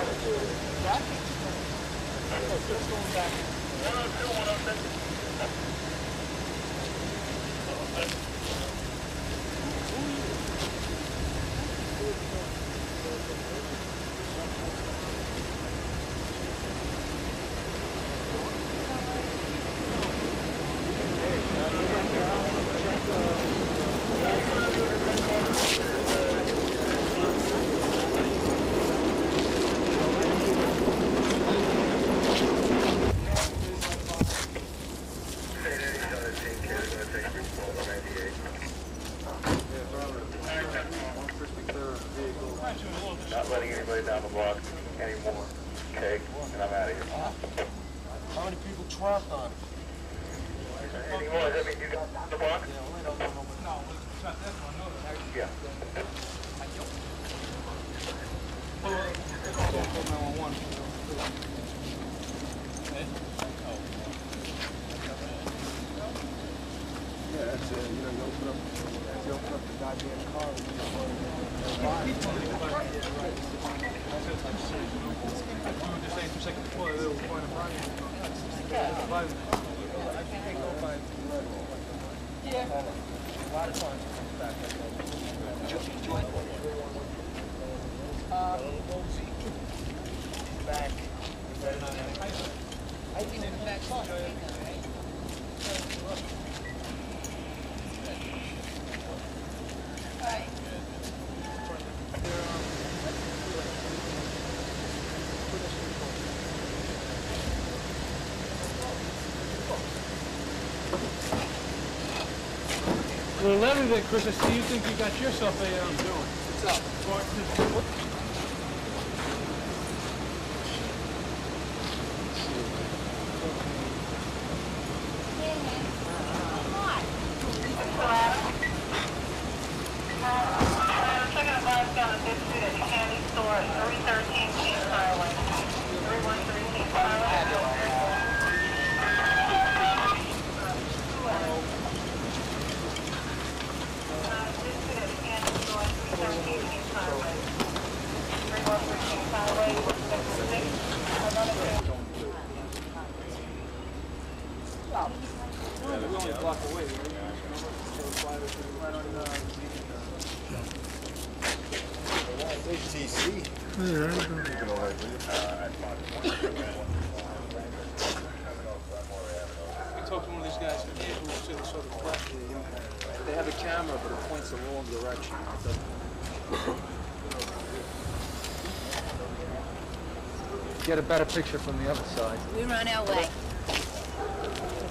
Not letting anybody down the block anymore. Okay, and I'm out of here. How many people trapped on it? Any more? Does that mean you got the block? Yeah, we don't know. No, we shot this one. Yeah. Yeah, that's it. You know, you open up the goddamn car and you just want to Well, 11 then, Chris, I see you think you got yourself a, What's up? Second advice down at this street at the candy store at 313 Kings Highway. 313 Kings Highway. We're only a block away, right? TC. We talked to one of these guys from here who sort of left. They have a camera, but it points the wrong direction. get a better picture from the other side. We're on our way.